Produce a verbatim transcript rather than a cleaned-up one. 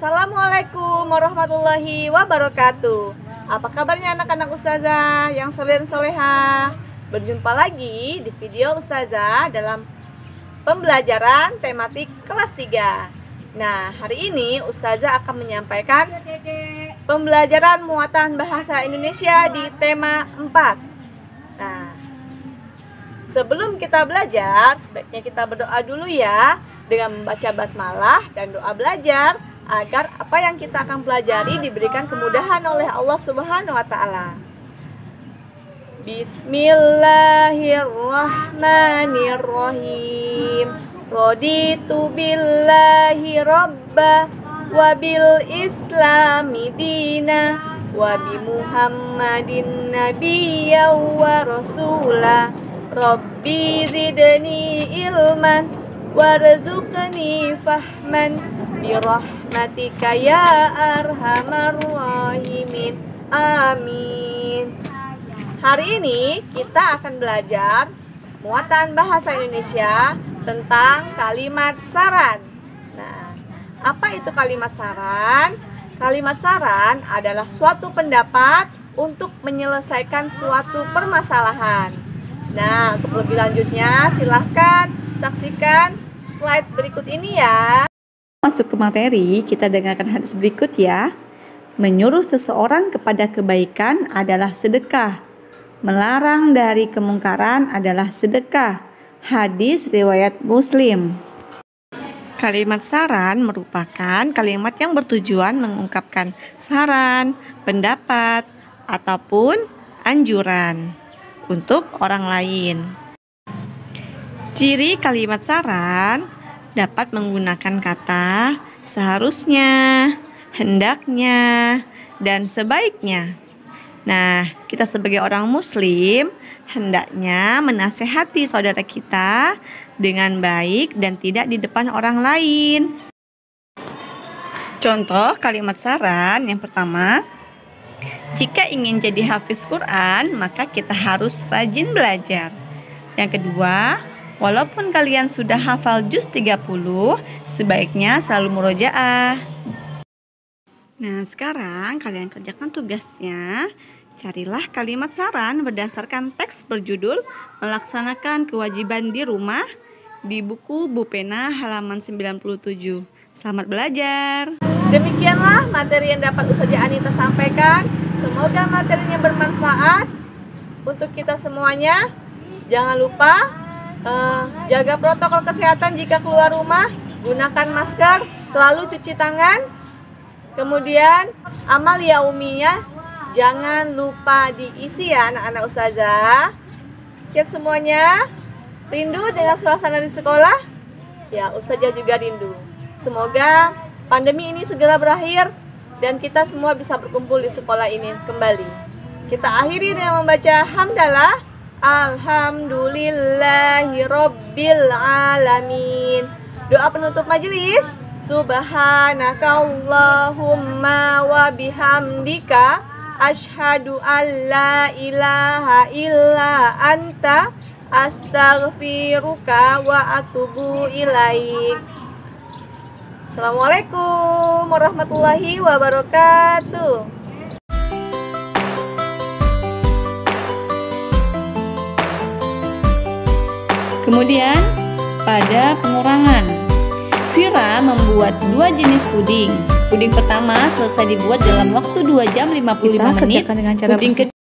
Assalamualaikum warahmatullahi wabarakatuh. Apa kabarnya anak-anak Ustazah yang soleh dan soleha? Berjumpa lagi di video Ustazah dalam pembelajaran tematik kelas tiga. Nah, hari ini Ustazah akan menyampaikan pembelajaran muatan bahasa Indonesia di tema empat. Nah, sebelum kita belajar, sebaiknya kita berdoa dulu ya, dengan membaca basmalah dan doa belajar agar apa yang kita akan pelajari diberikan kemudahan oleh Allah Subhanahu wa taala. Bismillahirrahmanirrahim. Raditu billahi rabba wa bil islami dina wa bi Muhammadin nabiyya wa rasula. Rabbi zidni ilman warzuqni fahman birahmatika ya arhamar rahimin. Amin. Hari ini kita akan belajar muatan bahasa Indonesia tentang kalimat saran. Nah, apa itu kalimat saran? Kalimat saran adalah suatu pendapat untuk menyelesaikan suatu permasalahan. Nah, untuk lebih lanjutnya silahkan saksikan slide berikut ini ya. Masuk ke materi, kita dengarkan hadis berikut ya. Menyuruh seseorang kepada kebaikan adalah sedekah. Melarang dari kemungkaran adalah sedekah. Hadis riwayat Muslim. Kalimat saran merupakan kalimat yang bertujuan mengungkapkan saran, pendapat, ataupun anjuran untuk orang lain. Ciri kalimat saran dapat menggunakan kata seharusnya, hendaknya, dan sebaiknya. Nah, kita sebagai orang muslim hendaknya menasehati saudara kita dengan baik dan tidak di depan orang lain. Contoh kalimat saran yang pertama, jika ingin jadi hafiz Quran, maka kita harus rajin belajar. Yang kedua, walaupun kalian sudah hafal juz tiga puluh, sebaiknya selalu murojaah. Nah, sekarang kalian kerjakan tugasnya. Carilah kalimat saran berdasarkan teks berjudul Melaksanakan Kewajiban di Rumah di buku Bu Pena halaman sembilan puluh tujuh. Selamat belajar. Demikianlah materi yang dapat Ustazah Anita sampaikan. Semoga materinya bermanfaat untuk kita semuanya. Jangan lupa uh, jaga protokol kesehatan jika keluar rumah, gunakan masker, selalu cuci tangan. Kemudian amal yauminya jangan lupa diisi ya anak-anak Ustazah. Siap semuanya? Rindu dengan suasana di sekolah? Ya, Ustazah juga rindu. Semoga pandemi ini segera berakhir dan kita semua bisa berkumpul di sekolah ini kembali. Kita akhiri dengan membaca hamdalah. Alhamdulillahi rabbil alamin. Doa penutup majelis. Subhanakallahumma wa bihamdika asyhadu an la ilaha illa anta astaghfiruka wa atubu ilaik. Assalamualaikum warahmatullahi wabarakatuh. Kemudian pada pengurangan, Vira membuat dua jenis puding. Puding pertama selesai dibuat dalam waktu dua jam lima puluh lima menit. Puding kedua